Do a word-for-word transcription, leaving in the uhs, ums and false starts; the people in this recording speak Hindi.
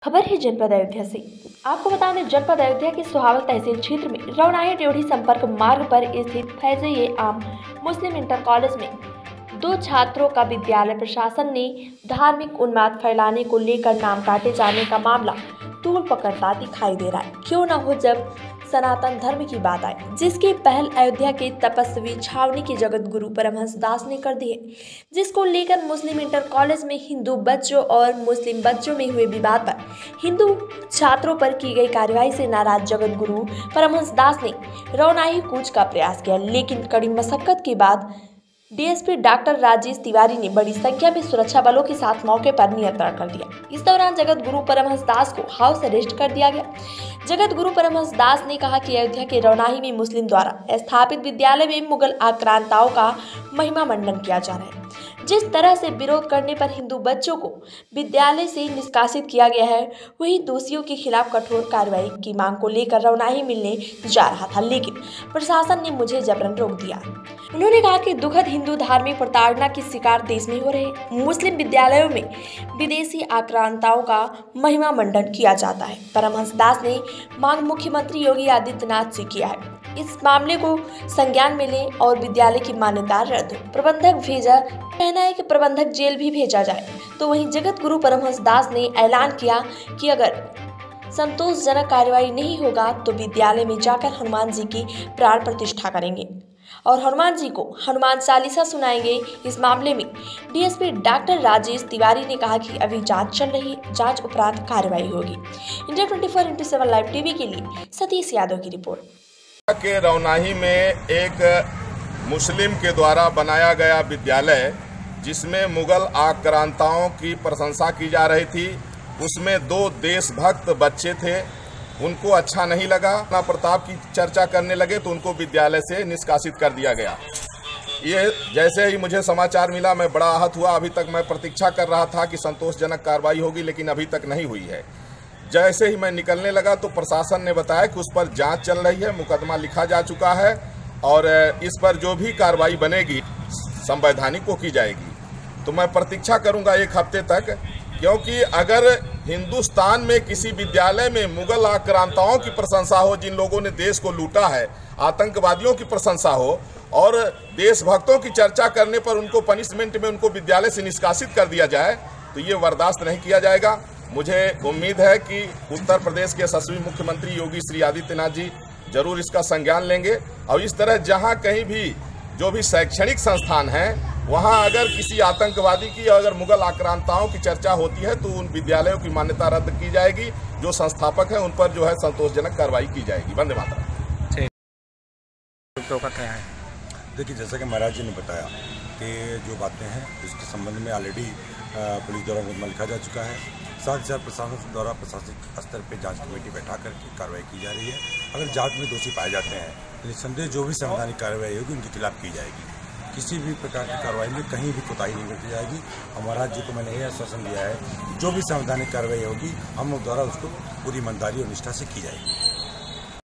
खबर है जनपद अयोध्या से। आपको बता दें, जनपद अयोध्या के सुहावल तहसील क्षेत्र में रौनाही ड्योढ़ी संपर्क मार्ग पर स्थित फैज़-ए-आम मुस्लिम इंटर कॉलेज में दो छात्रों का विद्यालय प्रशासन ने धार्मिक उन्माद फैलाने को लेकर नाम काटे जाने का मामला तूल पकड़ता दिखाई दे रहा है। क्यों न हो जब सनातन धर्म की बात आए, जिसकी पहल अयोध्या के तपस्वी छावनी के जगत गुरु परमहंस दास ने कर दी है, जिसको लेकर मुस्लिम इंटर कॉलेज में हिंदू बच्चों और मुस्लिम बच्चों में हुए विवाद पर हिंदू छात्रों पर की गई कार्रवाई से नाराज जगत गुरु परमहंस दास ने रौनाही कूच का प्रयास किया, लेकिन कड़ी मशक्कत के बाद डीएसपी डॉक्टर राजेश तिवारी ने बड़ी संख्या में सुरक्षा बलों के साथ मौके पर नियंत्रण कर दिया। इस दौरान जगत गुरु परमहंस दास को हाउस अरेस्ट कर दिया गया। जगत गुरु परमहंस दास ने कहा कि अयोध्या के रौनाही में मुस्लिम द्वारा स्थापित विद्यालय में मुगल आक्रांताओं का महिमा मंडन किया जा रहा है। जिस तरह से विरोध करने पर हिंदू बच्चों को विद्यालय से निष्कासित किया गया है, वही दोषियों के खिलाफ कठोर कार्रवाई की मांग को लेकर रौनाही मिलने जा रहा था, लेकिन प्रशासन ने मुझे जबरन रोक दिया। उन्होंने कहा कि दुखद हिंदू धार्मिक प्रताड़ना के शिकार देश में हो रहे मुस्लिम विद्यालयों में विदेशी आक्रांताओं का महिमा मंडन किया जाता है। परमहंस दास ने मांग मुख्यमंत्री योगी आदित्यनाथ से किया है, इस मामले को संज्ञान में ले और विद्यालय की मान्यता रद्द हो। प्रबंधक भेजा कहना है कि प्रबंधक जेल भी भेजा जाए। तो वहीं जगत गुरु परमहंस दास ने ऐलान किया कि अगर संतोषजनक कार्रवाई नहीं होगा तो विद्यालय में जाकर हनुमान जी की प्राण प्रतिष्ठा करेंगे और हनुमान जी को हनुमान चालीसा सुनाएंगे। इस मामले में डीएसपी डॉक्टर राजेश तिवारी ने कहा कि अभी जांच चल रही है, जांच उपरांत कार्रवाई होगी। India twenty four into seven live TV के लिए सतीश यादव की रिपोर्ट। के रौनाही में एक मुस्लिम के द्वारा बनाया गया विद्यालय, जिसमें मुगल आक्रांताओं की प्रशंसा की जा रही थी, उसमें दो देशभक्त बच्चे थे। उनको अच्छा नहीं लगा, राणा प्रताप की चर्चा करने लगे तो उनको विद्यालय से निष्कासित कर दिया गया। ये जैसे ही मुझे समाचार मिला, मैं बड़ा आहत हुआ। अभी तक मैं प्रतीक्षा कर रहा था कि संतोषजनक कार्रवाई होगी, लेकिन अभी तक नहीं हुई है। जैसे ही मैं निकलने लगा तो प्रशासन ने बताया कि उस पर जांच चल रही है, मुकदमा लिखा जा चुका है और इस पर जो भी कार्रवाई बनेगी संवैधानिक को की जाएगी। तो मैं प्रतीक्षा करूंगा एक हफ्ते तक, क्योंकि अगर हिंदुस्तान में किसी विद्यालय में मुगल आक्रांताओं की प्रशंसा हो, जिन लोगों ने देश को लूटा है, आतंकवादियों की प्रशंसा हो और देशभक्तों की चर्चा करने पर उनको पनिशमेंट में उनको विद्यालय से निष्कासित कर दिया जाए, तो ये बर्दाश्त नहीं किया जाएगा। मुझे उम्मीद है कि उत्तर प्रदेश के यशस्वी मुख्यमंत्री योगी श्री आदित्यनाथ जी जरूर इसका संज्ञान लेंगे और इस तरह जहां कहीं भी जो भी शैक्षणिक संस्थान हैं, वहां अगर किसी आतंकवादी की अगर मुगल आक्रांताओं की चर्चा होती है तो उन विद्यालयों की मान्यता रद्द की जाएगी। जो संस्थापक हैं उन पर जो है संतोषजनक कार्रवाई की जाएगी। वंदे मातरम। देखिए, जैसा कि महाराज जी ने बताया कि जो बातें हैं उसके संबंध में ऑलरेडी पुलिस द्वारा मुकदमा लिखा जा चुका है। साथ ही साथ प्रशासन द्वारा प्रशासनिक स्तर पर जांच कमेटी बैठा करके कार्रवाई की जा रही है। अगर जांच में दोषी पाए जाते हैं तो निस्संदेह जो भी संवैधानिक कार्रवाई होगी उनके खिलाफ की जाएगी। किसी भी प्रकार की कार्रवाई में कहीं भी कोताही नहीं बरती जाएगी। हमारा जी को मैंने यह आश्वासन दिया है, जो भी संवैधानिक कार्रवाई होगी हम लोग द्वारा उसको पूरी ईमानदारी और निष्ठा से की जाएगी।